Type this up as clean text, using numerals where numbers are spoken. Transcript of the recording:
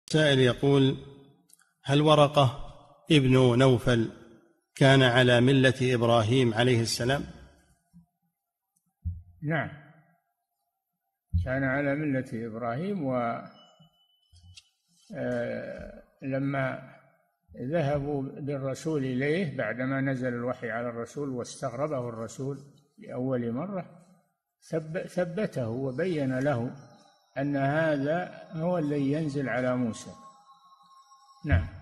سائل يقول: هل ورقة ابن نوفل كان على ملة إبراهيم عليه السلام؟ نعم، كان على ملة إبراهيم، ولما ذهبوا بالرسول إليه بعدما نزل الوحي على الرسول واستغربه الرسول لأول مرة، ثبته وبين له أن هذا هو الذي ينزل على موسى. نعم.